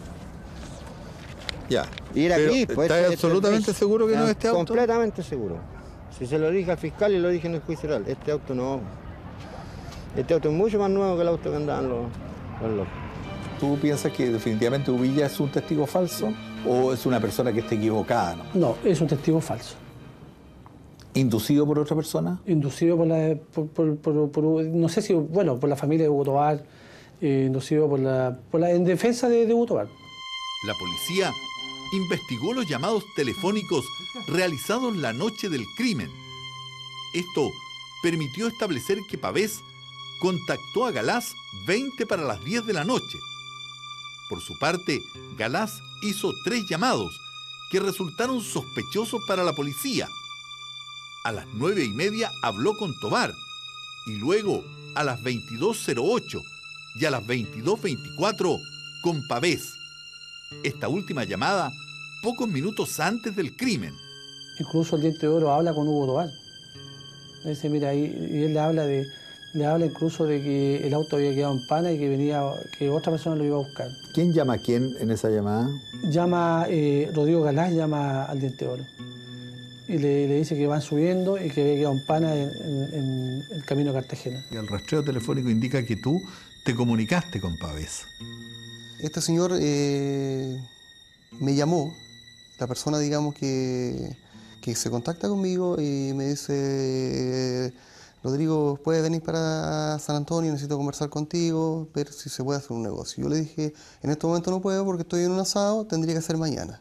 Ya. Ir aquí, pues, ¿estás este, absolutamente este, seguro que no es este auto? Completamente seguro. Si se lo dije al fiscal y lo dije en el juicio oral, este auto no. Este auto es mucho más nuevo que el auto que andaban los, los locos. ¿Tú piensas que definitivamente Uvilla es un testigo falso o es una persona que esté equivocada? No, no es un testigo falso. ¿Inducido por otra persona? Inducido por la... Por, por, por, por, no sé si... Bueno, por la familia de Hugo Tobar, eh, inducido por la, por la... en defensa de, de Hugo Tobar. La policía investigó los llamados telefónicos realizados la noche del crimen. Esto permitió establecer que Pavés contactó a Galás veinte para las diez de la noche. Por su parte, Galás hizo tres llamados que resultaron sospechosos para la policía. A las nueve y media habló con Tobar y luego a las veintidós cero ocho y a las veintidós veinticuatro con Pavés. Esta última llamada pocos minutos antes del crimen. Incluso el Diente de Oro habla con Hugo Tobar. Dice, mira, ahí, y él le habla de, le habla incluso de que el auto había quedado en pana y que venía, que otra persona lo iba a buscar. ¿Quién llama a quién en esa llamada? Llama, eh, Rodrigo Galás llama al Diente de Oro. Y le, le dice que van subiendo y que había quedado en pana en, en, en el camino a Cartagena. Y el rastreo telefónico indica que tú te comunicaste con Pavés. Este señor eh, me llamó, la persona, digamos, que, que se contacta conmigo y me dice, Rodrigo, ¿puedes venir para San Antonio? Necesito conversar contigo, ver si se puede hacer un negocio. Yo le dije, en este momento no puedo porque estoy en un asado, tendría que ser mañana.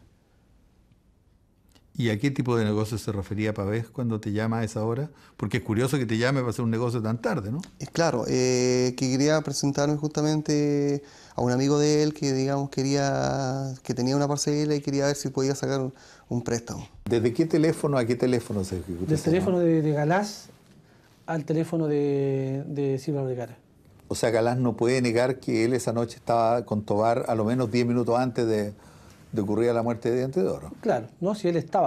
¿Y a qué tipo de negocio se refería Pavés cuando te llama a esa hora? Porque es curioso que te llame para hacer un negocio tan tarde, ¿no? Es claro, eh, que quería presentarme justamente a un amigo de él que, digamos, quería, que tenía una parcela y quería ver si podía sacar un, un préstamo. ¿Desde qué teléfono a qué teléfono se ejecuta? Del teléfono de, de Galás al teléfono de, de Silva Vergara. O sea, Galás no puede negar que él esa noche estaba con Tobar a lo menos diez minutos antes de, de ocurrir la muerte de Diente de Oro. Claro, no, si él estaba.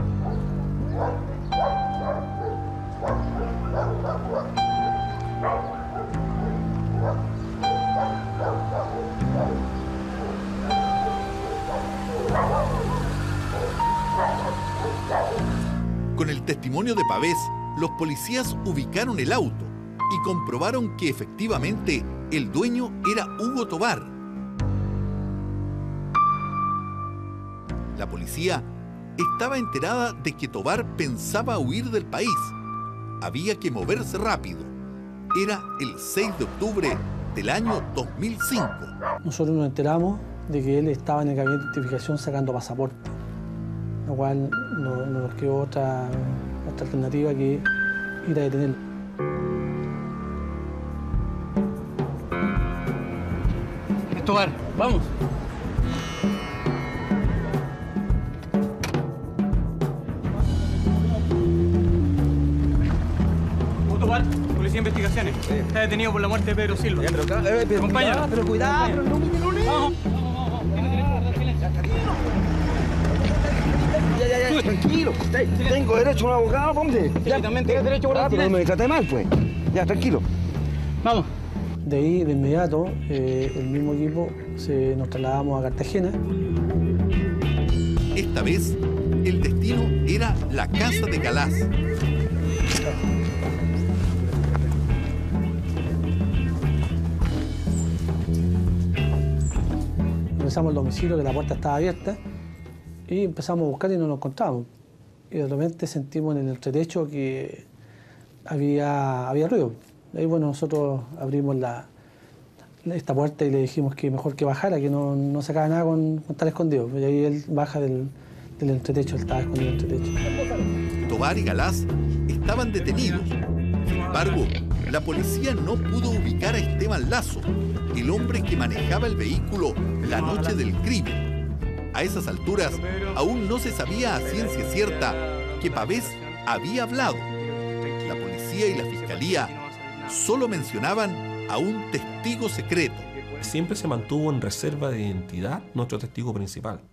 Con el testimonio de Pavés, los policías ubicaron el auto y comprobaron que efectivamente el dueño era Hugo Tovar. La policía estaba enterada de que Tovar pensaba huir del país. Había que moverse rápido. Era el seis de octubre del año dos mil cinco. Nosotros nos enteramos de que él estaba en el gabinete de identificación sacando pasaporte, lo cual no, no nos quedó otra, otra alternativa que ir a detenerlo. Tovar, vamos. Tovar, Policía de Investigaciones. Está detenido por la muerte de Pedro Silva. Acompáñalo. Pero cuidado, pero no me quiero ir. Vamos. Ya, ya, ya, tranquilo. Tengo derecho a un abogado, hombre. Ya, también tienes derecho a un abogado. Ah, pero no me trate mal, pues. Ya, tranquilo. Vamos. De ahí, de inmediato, eh, el mismo equipo se, nos trasladamos a Cartagena. Esta vez, el destino era la casa de Galás. Empezamos el domicilio, que la puerta estaba abierta, y empezamos a buscar y no nos encontrábamos. Y de repente sentimos en el entretecho que había, había ruido. Ahí, bueno, nosotros abrimos la, esta puerta y le dijimos que mejor que bajara, que no, no sacaba nada con, con estar escondido. Y ahí él baja del, del entretecho, él estaba escondido en el entretecho. Tovar y Galás estaban detenidos. Sin embargo, la policía no pudo ubicar a Esteban Lazo, el hombre que manejaba el vehículo la noche del crimen. A esas alturas, aún no se sabía a ciencia cierta que Pavés había hablado. La policía y la fiscalía solo mencionaban a un testigo secreto. Siempre se mantuvo en reserva de identidad nuestro testigo principal.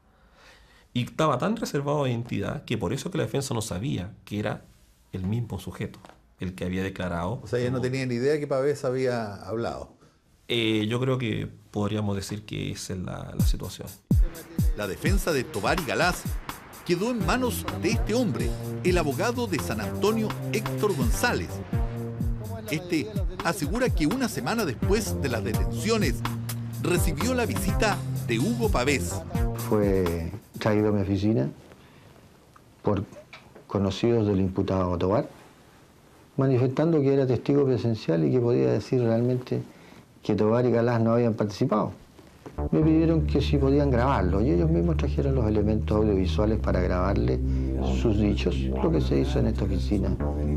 Y estaba tan reservado de identidad que por eso que la defensa no sabía que era el mismo sujeto, el que había declarado. O sea, ella no tenía ni idea que Pavés había hablado. Eh, yo creo que podríamos decir que esa es la, la situación. La defensa de Tovar y Galás quedó en manos de este hombre, el abogado de San Antonio, Héctor González. Este asegura que una semana después de las detenciones recibió la visita de Hugo Pavés. Fue traído a mi oficina por conocidos del imputado Tovar, manifestando que era testigo presencial y que podía decir realmente que Tovar y Galás no habían participado. Me pidieron que si podían grabarlo y ellos mismos trajeron los elementos audiovisuales para grabarle sus dichos, lo que se hizo en esta oficina.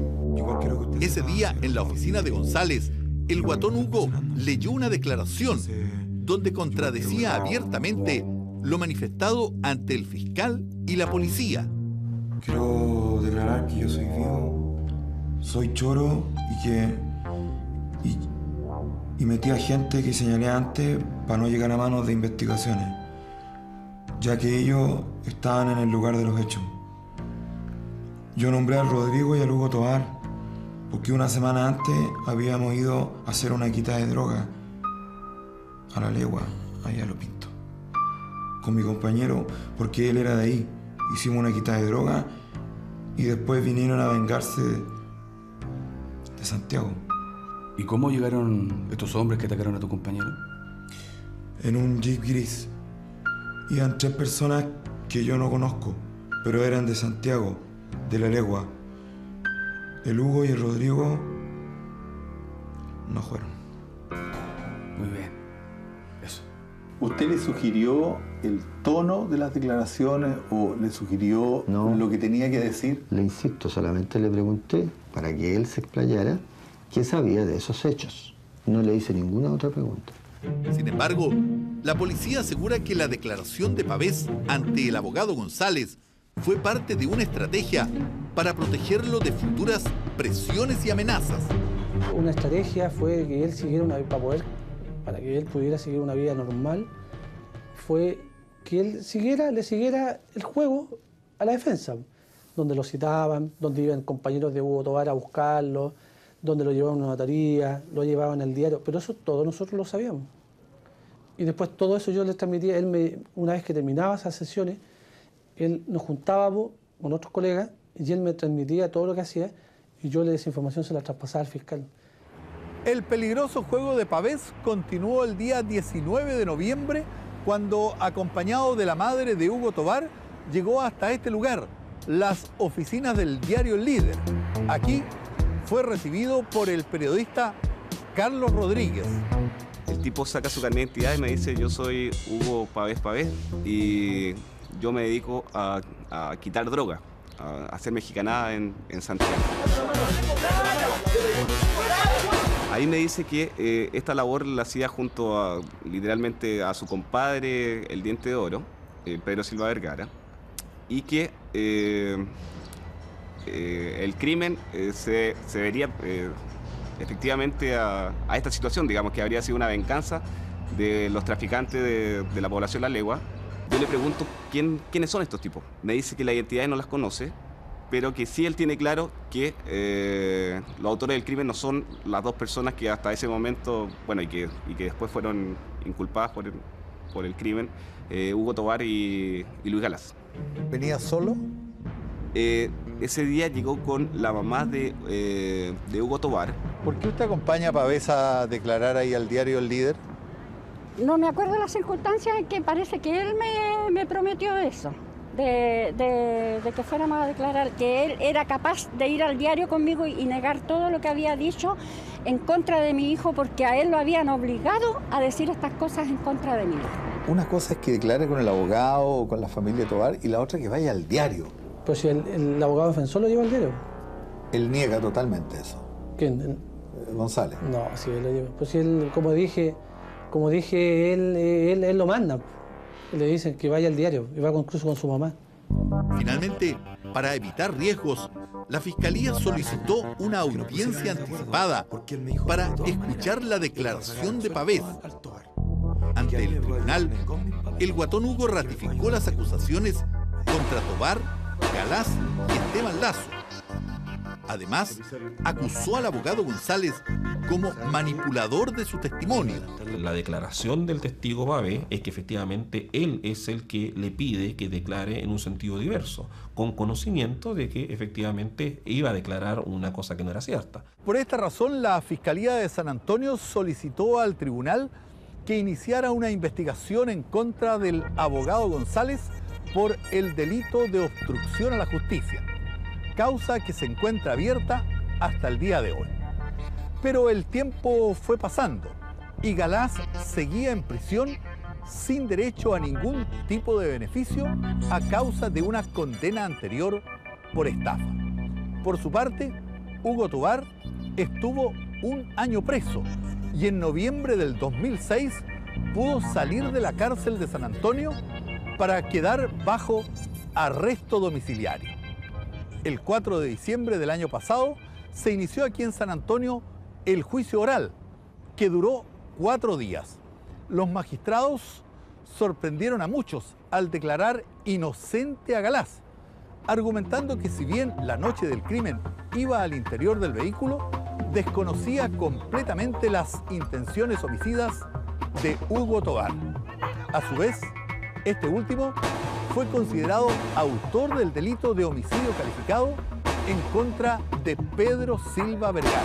Ese día, en la oficina de González, el guatón Hugo leyó una declaración donde contradecía abiertamente lo manifestado ante el fiscal y la policía. Quiero declarar que yo soy vivo, soy choro y que... y, y metí a gente que señalé antes para no llegar a manos de investigaciones, ya que ellos estaban en el lugar de los hechos. Yo nombré al Rodrigo y al Hugo Tovar porque una semana antes habíamos ido a hacer una quita de droga a la legua, allá a Lo Pinto, con mi compañero, porque él era de ahí. Hicimos una quita de droga y después vinieron a vengarse de, de Santiago. ¿Y cómo llegaron estos hombres que atacaron a tu compañero? En un jeep gris. Iban tres personas que yo no conozco, pero eran de Santiago, de la legua. El Hugo y el Rodrigo no fueron. Muy bien. Eso. ¿Usted le sugirió el tono de las declaraciones o le sugirió no, lo que tenía que decir? Le insisto, solamente le pregunté para que él se explayara qué sabía de esos hechos. No le hice ninguna otra pregunta. Sin embargo, la policía asegura que la declaración de Pavés ante el abogado González fue parte de una estrategia para protegerlo de futuras presiones y amenazas. Una estrategia fue que él siguiera una para poder, para que él pudiera seguir una vida normal, fue que él siguiera, le siguiera el juego a la defensa, donde lo citaban, donde iban compañeros de Hugo Tovar a buscarlo, donde lo llevaban a una notaría, lo llevaban al diario, pero eso todo nosotros lo sabíamos. Y después todo eso yo les transmitía, él me, una vez que terminaba esas sesiones, él nos juntábamos con otros colegas y él me transmitía todo lo que hacía y yo esa información se la traspasaba al fiscal. El peligroso juego de pavés continuó el día diecinueve de noviembre cuando, acompañado de la madre de Hugo Tovar, llegó hasta este lugar, las oficinas del diario El Líder. Aquí fue recibido por el periodista Carlos Rodríguez. El tipo saca su carnet de identidad y me dice: yo soy Hugo Pavés Pavés y yo me dedico a, a quitar droga, a hacer mexicanada en, en Santiago. Ahí me dice que eh, esta labor la hacía junto a, literalmente, a su compadre, el Diente de Oro, eh, Pedro Silva Vergara, y que eh, eh, el crimen eh, se, se debería eh, efectivamente a, a esta situación, digamos, que habría sido una venganza de los traficantes de, de la población La Legua. Yo le pregunto quién, quiénes son estos tipos. Me dice que la identidad no las conoce, pero que sí él tiene claro que eh, los autores del crimen no son las dos personas que hasta ese momento, bueno, y que, y que después fueron inculpadas por el, por el crimen, eh, Hugo Tovar y, y Luis Galaz. ¿Venía solo? Eh, ese día llegó con la mamá de, eh, de Hugo Tovar. ¿Por qué usted acompaña a Pavés a declarar ahí al diario El Líder? No me acuerdo las circunstancias en que parece que él me, me prometió eso. De, de, de que fuéramos a declarar que él era capaz de ir al diario conmigo y, y negar todo lo que había dicho en contra de mi hijo, porque a él lo habían obligado a decir estas cosas en contra de mí. Una cosa es que declare con el abogado o con la familia Tovar y la otra que vaya al diario. Pues si el, el abogado defensor lo lleva al diario. Él niega totalmente eso. ¿Quién? El... González. No, si él lo lleva. Pues si él, como dije, como dije, él, él, él lo manda. Le dicen que vaya al diario y va incluso con su mamá. Finalmente, para evitar riesgos, la Fiscalía solicitó una audiencia anticipada para escuchar la declaración de Pavés. Ante el tribunal, el guatón Hugo ratificó las acusaciones contra Tovar, Galaz y Esteban Lazo. Además, acusó al abogado González como manipulador de su testimonio. La declaración del testigo Pavés es que efectivamente él es el que le pide que declare en un sentido diverso, con conocimiento de que efectivamente iba a declarar una cosa que no era cierta. Por esta razón, la Fiscalía de San Antonio solicitó al tribunal que iniciara una investigación en contra del abogado González por el delito de obstrucción a la justicia, causa que se encuentra abierta hasta el día de hoy. Pero el tiempo fue pasando y Galaz seguía en prisión sin derecho a ningún tipo de beneficio a causa de una condena anterior por estafa. Por su parte, Hugo Tovar estuvo un año preso y en noviembre del dos mil seis pudo salir de la cárcel de San Antonio para quedar bajo arresto domiciliario. El cuatro de diciembre del año pasado se inició aquí en San Antonio el juicio oral, que duró cuatro días. Los magistrados sorprendieron a muchos al declarar inocente a Galaz, argumentando que si bien la noche del crimen iba al interior del vehículo, desconocía completamente las intenciones homicidas de Hugo Tovar. A su vez, este último fue considerado autor del delito de homicidio calificado en contra de Pedro Silva Vergara.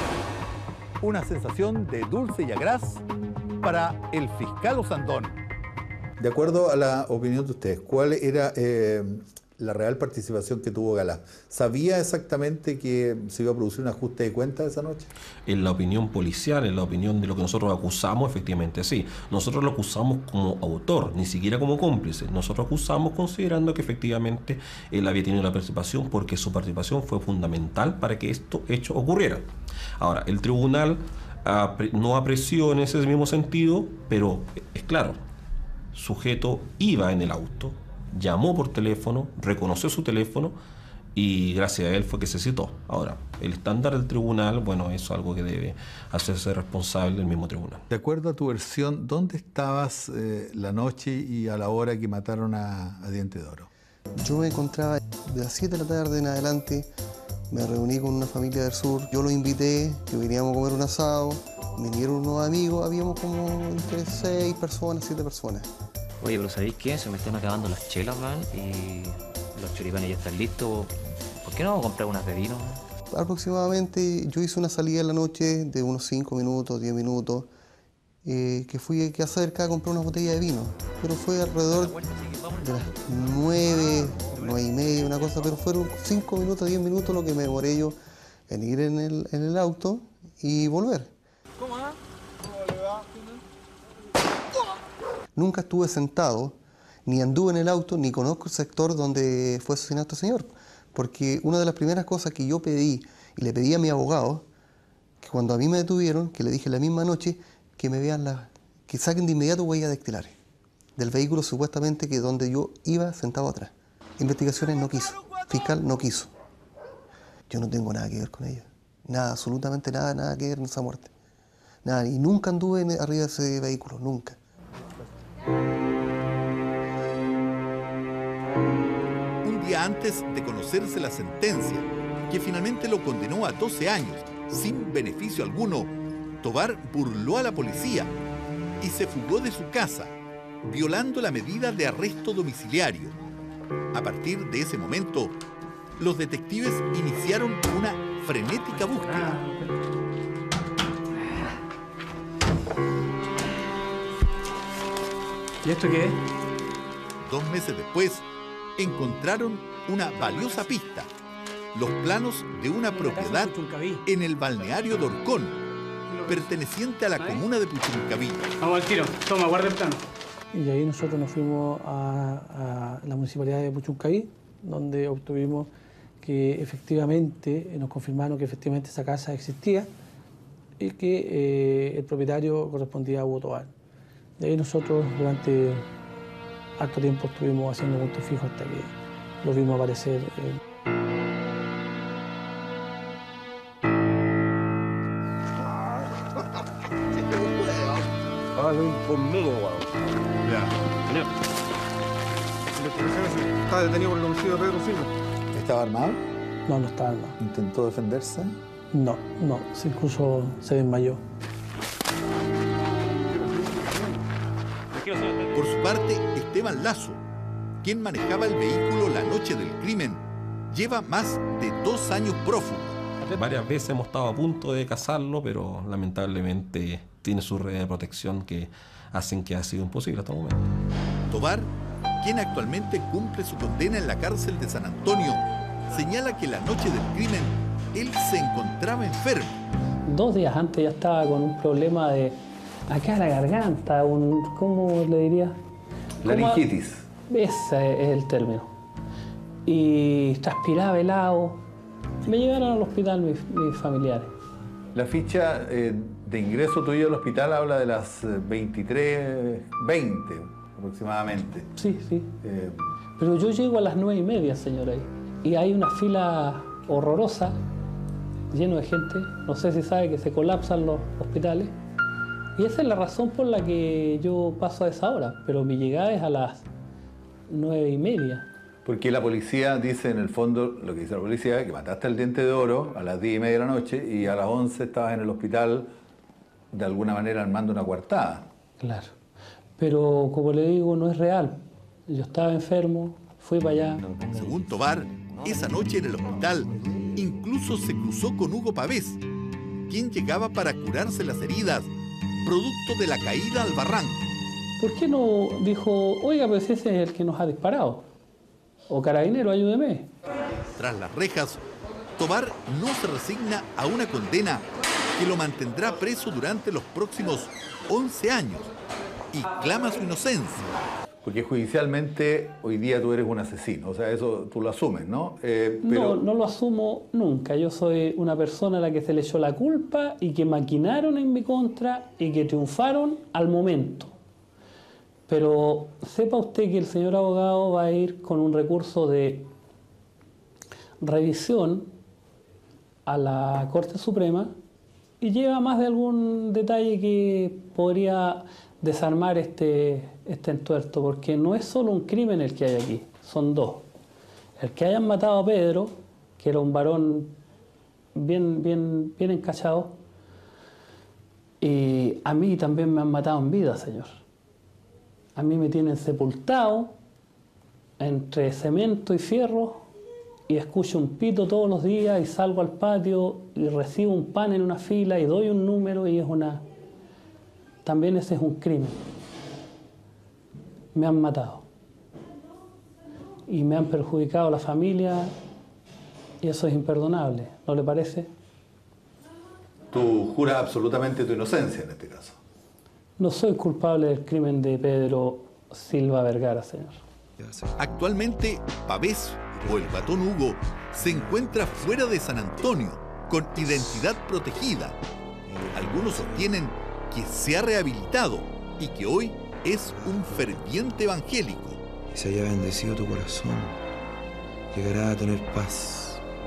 Una sensación de dulce y agraz para el fiscal Osandón. De acuerdo a la opinión de ustedes, ¿cuál era eh, la real participación que tuvo Galaz? ¿Sabía exactamente que se iba a producir un ajuste de cuentas esa noche? En la opinión policial, en la opinión de lo que nosotros acusamos, efectivamente sí. Nosotros lo acusamos como autor, ni siquiera como cómplice. Nosotros acusamos considerando que efectivamente él había tenido la participación porque su participación fue fundamental para que esto hecho ocurriera. Ahora, el tribunal apre- no apreció en ese mismo sentido, pero es claro, sujeto iba en el auto, llamó por teléfono, reconoció su teléfono y gracias a él fue que se citó. Ahora, el estándar del tribunal, bueno, eso es algo que debe hacerse responsable del mismo tribunal. De acuerdo a tu versión, ¿dónde estabas eh, la noche y a la hora que mataron a, a Diente de Oro? Yo me encontraba de las siete de la tarde en adelante, me reuní con una familia del sur, yo los invité, que veníamos a comer un asado, vinieron unos amigos, habíamos como entre seis personas, siete personas. Oye, pero ¿sabéis qué? Se me están acabando las chelas, man, y los choripanes ya están listos. ¿Por qué no vamos a comprar unas de vino? Aproximadamente yo hice una salida en la noche de unos cinco minutos, diez minutos, eh, que fui aquí cerca a comprar una botella de vino, pero fue alrededor de las nueve, nueve y media, una cosa, pero fueron cinco minutos, diez minutos lo que me demoré yo en ir en el, en el auto y volver. ¿Cómo va? ¿Cómo le va? Nunca estuve sentado, ni anduve en el auto, ni conozco el sector donde fue asesinado este señor. Porque una de las primeras cosas que yo pedí, y le pedí a mi abogado, que cuando a mí me detuvieron, que le dije la misma noche, que me vean la, que saquen de inmediato huellas dactilares del vehículo supuestamente que donde yo iba sentado atrás. Investigaciones no quiso, fiscal no quiso. Yo no tengo nada que ver con ella. Nada, absolutamente nada, nada que ver en esa muerte. Nada, y nunca anduve en, arriba de ese vehículo, nunca. Un día antes de conocerse la sentencia, que finalmente lo condenó a doce años, sin beneficio alguno, Tovar burló a la policía y se fugó de su casa, violando la medida de arresto domiciliario. A partir de ese momento, los detectives iniciaron una frenética búsqueda. ¿Y esto qué es? Dos meses después, encontraron una valiosa pista, los planos de una propiedad en el balneario de Orcón, perteneciente a la comuna de Puchuncaví. Vamos al tiro. Toma, guarda el plano. Y ahí nosotros nos fuimos a, a la municipalidad de Puchuncaví, donde obtuvimos que efectivamente, nos confirmaron que efectivamente esa casa existía y que eh, el propietario correspondía a Hugo Tovar. De ahí nosotros durante harto tiempo estuvimos haciendo puntos fijos hasta que lo vimos aparecer. Eh. Ah, ven conmigo, weón. Ya. Está detenido por el homicidio de Pedro Silva. ¿Estaba armado? No, no estaba armado. ¿Intentó defenderse? No, no, incluso se desmayó. Por su parte, Esteban Lazo, quien manejaba el vehículo la noche del crimen, lleva más de dos años prófugo. Varias veces hemos estado a punto de casarlo, pero lamentablemente tiene su red de protección que hacen que ha sido imposible hasta el momento. Tovar, quien actualmente cumple su condena en la cárcel de San Antonio, señala que la noche del crimen él se encontraba enfermo. Dos días antes ya estaba con un problema de acá la garganta, un, ¿cómo le diría? Laringitis. Ese es el término. Y transpiraba helado. Me llevaron al hospital mis, mis familiares. La ficha eh, de ingreso tuyo al hospital habla de las veintitrés, veinte aproximadamente. Sí, sí. Eh, Pero yo llego a las nueve y media, señora, y hay una fila horrorosa, lleno de gente. No sé si sabe que se colapsan los hospitales. Y esa es la razón por la que yo paso a esa hora, pero mi llegada es a las nueve y media. Porque la policía dice, en el fondo, lo que dice la policía, que mataste al Diente de Oro a las diez y media de la noche y a las once estabas en el hospital, de alguna manera armando una coartada. Claro. Pero, como le digo, no es real. Yo estaba enfermo, fui para allá. Según Tovar, esa noche en el hospital incluso se cruzó con Hugo Pavés, quien llegaba para curarse las heridas, producto de la caída al barranco. ¿Por qué no dijo, oiga, pues ese es el que nos ha disparado? O carabinero, ayúdeme. Tras las rejas, Tovar no se resigna a una condena que lo mantendrá preso durante los próximos once años y clama su inocencia. Porque judicialmente hoy día tú eres un asesino, o sea, eso tú lo asumes, ¿no? Eh, pero... No, no lo asumo nunca. Yo soy una persona a la que se le echó la culpa y que maquinaron en mi contra y que triunfaron al momento. Pero sepa usted que el señor abogado va a ir con un recurso de revisión a la Corte Suprema y lleva más de algún detalle que podría desarmar este, este entuerto, porque no es solo un crimen el que hay aquí, son dos. El que hayan matado a Pedro, que era un varón bien, bien, bien encachado, y a mí también me han matado en vida, señor. A mí me tienen sepultado entre cemento y fierro y escucho un pito todos los días y salgo al patio y recibo un pan en una fila y doy un número y es una... También ese es un crimen. Me han matado. Y me han perjudicado a la familia y eso es imperdonable, ¿no le parece? Tú juras absolutamente tu inocencia en este caso. No soy culpable del crimen de Pedro Silva Vergara, señor. Actualmente, Pavés, o el Batón Hugo, se encuentra fuera de San Antonio, con identidad protegida. Algunos sostienen que se ha rehabilitado y que hoy es un ferviente evangélico. Que se haya bendecido tu corazón, llegará a tener paz.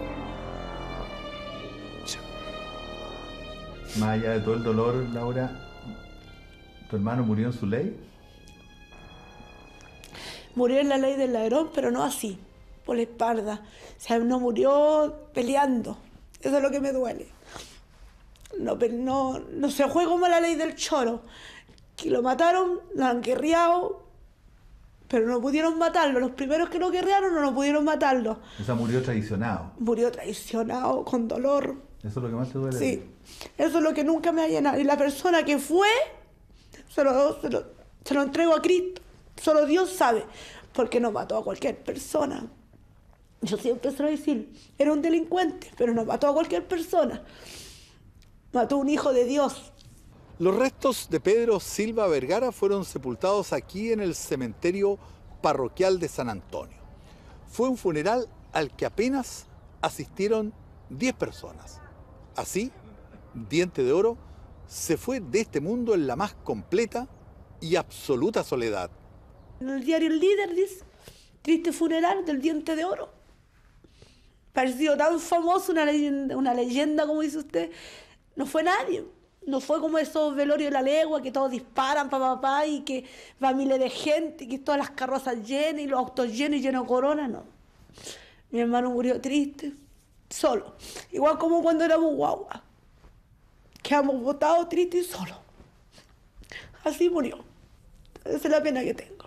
Más allá de todo el dolor, Laura, ¿tu hermano murió en su ley? Murió en la ley del ladrón, pero no así, por la espalda. O sea, no murió peleando. Eso es lo que me duele. No, no, no se fue como la ley del choro, que lo mataron, lo han guerreado, pero no pudieron matarlo. Los primeros que lo guerrearon no, no pudieron matarlo. O sea, murió traicionado. Murió traicionado, con dolor. ¿Eso es lo que más te duele? Sí, eso es lo que nunca me ha llenado. Y la persona que fue, se lo, se lo, se lo entrego a Cristo. Solo Dios sabe, porque no mató a cualquier persona. Yo siempre se lo voy a decir, era un delincuente, pero no mató a cualquier persona. Mató a un hijo de Dios. Los restos de Pedro Silva Vergara fueron sepultados aquí en el cementerio parroquial de San Antonio. Fue un funeral al que apenas asistieron diez personas. Así, Diente de Oro se fue de este mundo en la más completa y absoluta soledad. En el diario El Líder dice, triste funeral del Diente de Oro. Pareció tan famoso, una leyenda, una leyenda, como dice usted. No fue nadie. No fue como esos velorios de la legua que todos disparan para papá y que va miles de gente y que todas las carrozas llenas y los autos llenos y llenos de corona, no. Mi hermano murió triste, solo. Igual como cuando éramos guagua. Quedamos botados, tristes y solos. Así murió. Esa es la pena que tengo.